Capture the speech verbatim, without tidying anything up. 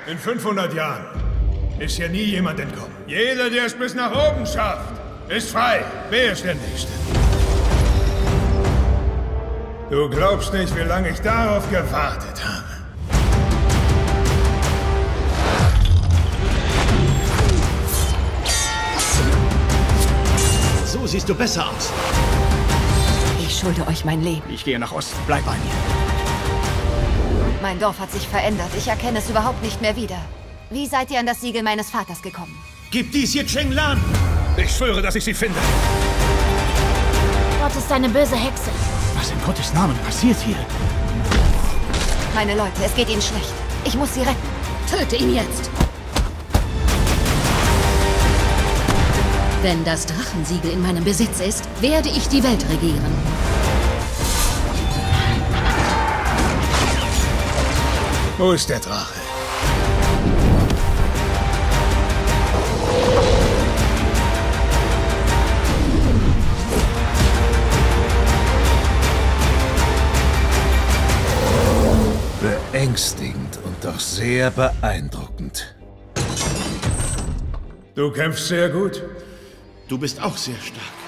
In fünfhundert Jahren ist hier nie jemand entkommen. Jeder, der es bis nach oben schafft, ist frei. Wer ist der Nächste? Du glaubst nicht, wie lange ich darauf gewartet habe. So siehst du besser aus. Ich schulde euch mein Leben. Ich gehe nach Osten. Bleib bei mir. Mein Dorf hat sich verändert. Ich erkenne es überhaupt nicht mehr wieder. Wie seid ihr an das Siegel meines Vaters gekommen? Gib dies hier Cheng Lan! Ich schwöre, dass ich sie finde. Gott ist eine böse Hexe. Was in Gottes Namen passiert hier? Meine Leute, es geht ihnen schlecht. Ich muss sie retten. Töte ihn jetzt! Wenn das Drachensiegel in meinem Besitz ist, werde ich die Welt regieren. Wo ist der Drache? Beängstigend und doch sehr beeindruckend. Du kämpfst sehr gut. Du bist auch sehr stark.